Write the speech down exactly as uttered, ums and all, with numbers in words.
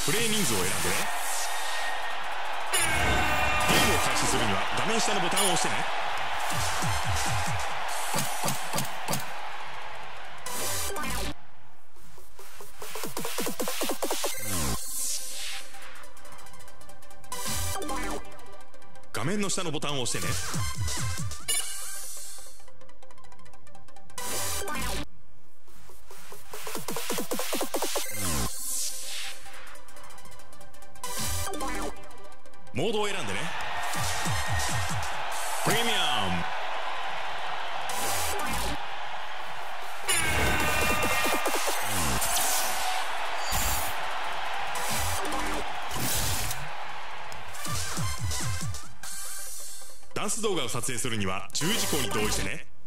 プレイ人数を選んでね。ゲームを開始するには画面下のボタンを押してね。画面の下のボタンを押してね。モードを選んでね。プレミアム。ダンス動画を撮影するには注意事項に同意してね。